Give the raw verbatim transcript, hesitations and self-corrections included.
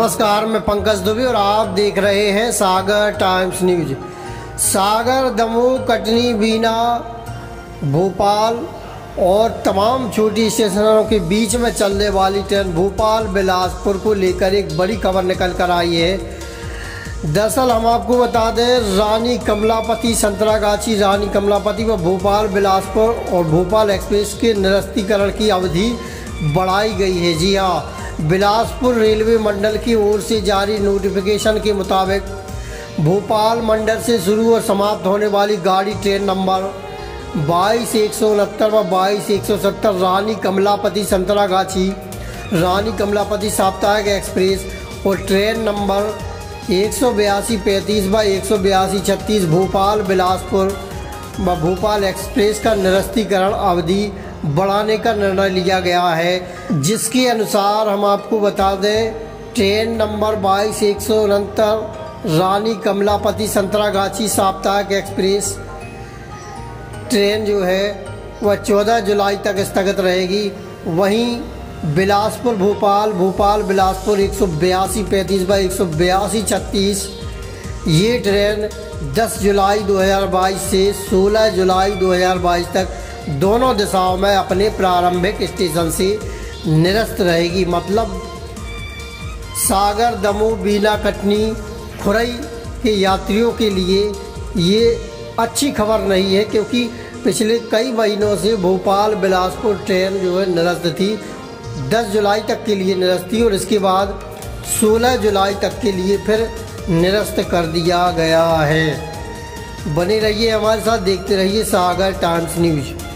नमस्कार, मैं पंकज दुबे और आप देख रहे हैं सागर टाइम्स न्यूज। सागर, दमोह, कटनी, बीना, भोपाल और तमाम छोटी स्टेशनों के बीच में चलने वाली ट्रेन भोपाल बिलासपुर को लेकर एक बड़ी खबर निकल कर आई है। दरअसल हम आपको बता दें, रानी कमलापति संतरागाछी, रानी कमलापति व भोपाल बिलासपुर और भोपाल एक्सप्रेस के निरस्तीकरण की अवधि बढ़ाई गई है। जी हाँ, बिलासपुर रेलवे मंडल की ओर से जारी नोटिफिकेशन के मुताबिक भोपाल मंडल से शुरू और समाप्त होने वाली गाड़ी ट्रेन नंबर बाईस एक सौ उनहत्तर व बाईस एक सौ सत्तर रानी कमलापति संतरागाछी, रानी कमलापति साप्ताहिक एक्सप्रेस और ट्रेन नंबर एक सौ बयासी पैंतीस व एक सौ बयासी छत्तीस भोपाल बिलासपुर व भोपाल एक्सप्रेस का निरस्तीकरण अवधि बढ़ाने का निर्णय लिया गया है। जिसके अनुसार हम आपको बता दें, ट्रेन नंबर बाईस एक सौ उनहत्तर रानी कमलापति संतरागाछी साप्ताहिक एक्सप्रेस ट्रेन जो है वह चौदह जुलाई तक स्थगित रहेगी। वहीं बिलासपुर भोपाल, भोपाल बिलासपुर एक सौ बयासी पैंतीस व एक सौ बयासी छत्तीस ये ट्रेन दस जुलाई दो हज़ार बाईस से सोलह जुलाई दो हज़ार बाईस तक दोनों दिशाओं में अपने प्रारंभिक स्टेशन से निरस्त रहेगी। मतलब सागर, दमोह, बीना, कटनी, खुरई के यात्रियों के लिए ये अच्छी खबर नहीं है, क्योंकि पिछले कई महीनों से भोपाल बिलासपुर ट्रेन जो है निरस्त थी। दस जुलाई तक के लिए निरस्त थी और इसके बाद सोलह जुलाई तक के लिए फिर निरस्त कर दिया गया है। बने रहिए हमारे साथ, देखते रहिए सागर टाइम्स न्यूज।